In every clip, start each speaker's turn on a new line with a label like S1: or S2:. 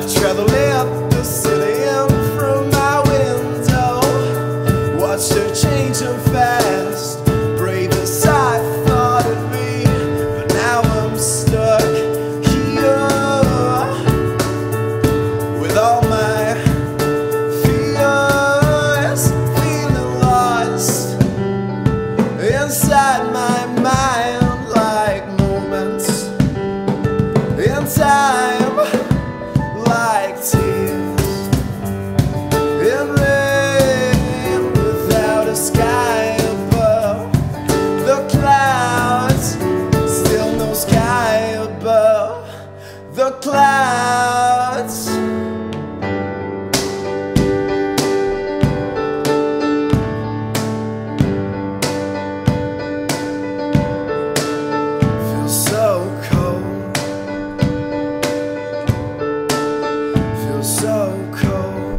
S1: I've traveled up the city and from my window watched her change and fast, brave as I thought it'd be. But now I'm stuck here with all my fears, feeling lost inside my mind, like moments in time, like tears in rain without a sky above. The clouds, still no sky above. The clouds. Feel so cold. Feel so cold.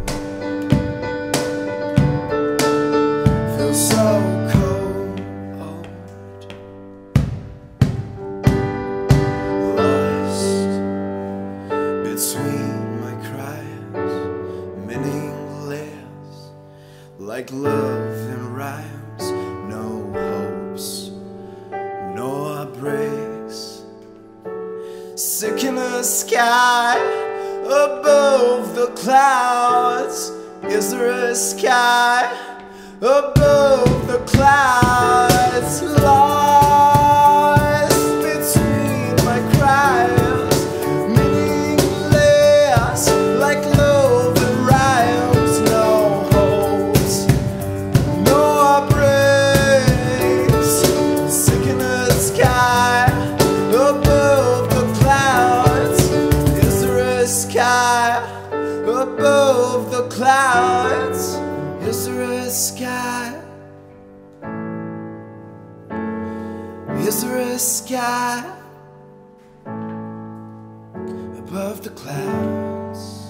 S1: Feel so cold. Lost between my cries, meaningless, like love and rhymes. No hopes, no breaks. Sick in the sky, above the clouds. Is there a sky above the clouds? Lost between my cries, meaningless, like love and rhymes. No hopes, no breaks. Sick in the sky, above the clouds. Is there a sky above the clouds? Is there a sky? Is there a sky above the clouds?